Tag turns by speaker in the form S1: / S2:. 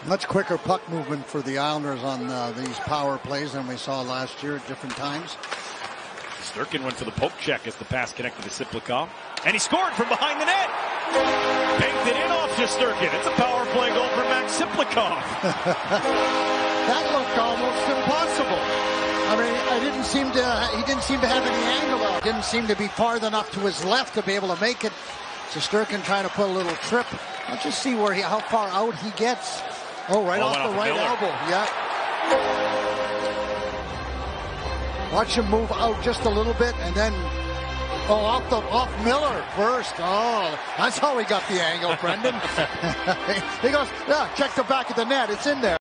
S1: Much quicker puck movement for the Islanders on these power plays than we saw last year at different times.
S2: Shesterkin went for the poke check as the pass connected to Ciplikov. And he scored from behind the net. Banked it in off Shesterkin. It's a power play goal for Max Ciplikov.
S1: That looked almost impossible. I mean, he didn't seem to have any angle out. Didn't seem to be far enough to his left to be able to make it. Shesterkin trying to put a little trip. Let's just see how far out he gets. Oh, right off the right elbow. Yeah. Watch him move out just a little bit, and then off Miller first. Oh, that's how he got the angle, Brendan. He goes, yeah, check the back of the net. It's in there.